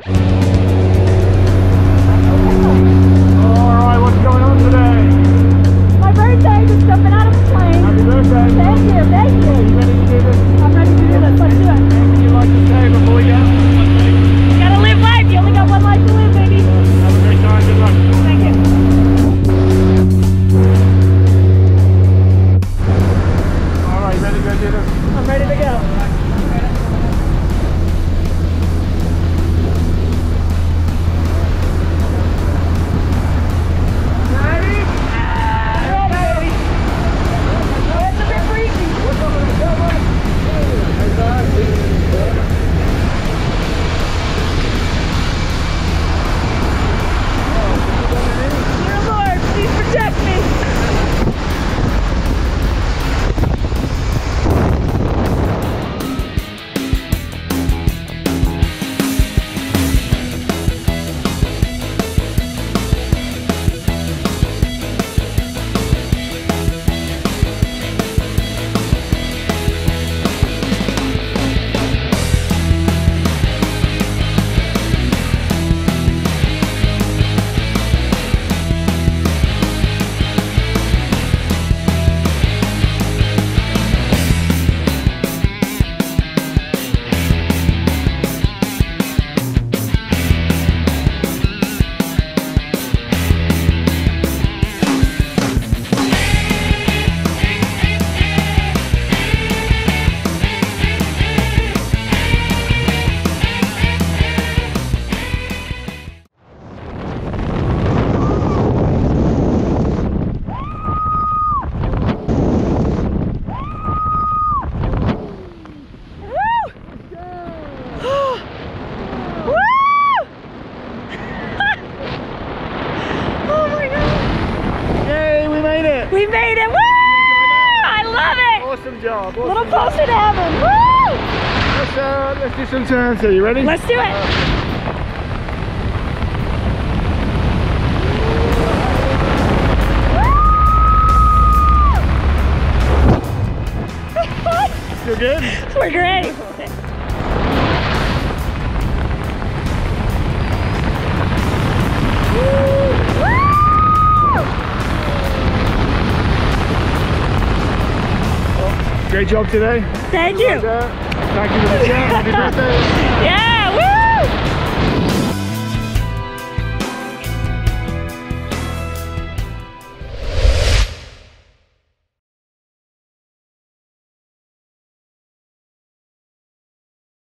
Alright, what's going on today? My birthday, just jumping out of a plane. Happy birthday. Thank you, thank you. Are you ready to do this? I'm ready to do this, let's do it. Anything you'd like to say before we go? Gotta live life, you only got one life to live, baby. Have a great time, good luck. Thank you. Alright, ready to go do this? I'm ready to go. We made it! Woo! I love it! Awesome job. Awesome Little job. closer to heaven. Woo! Let's do some turns here. You ready? Let's do it. You're good? We're great. Great job today. Thank you. Thank you for the chat. Happy birthday. Yeah.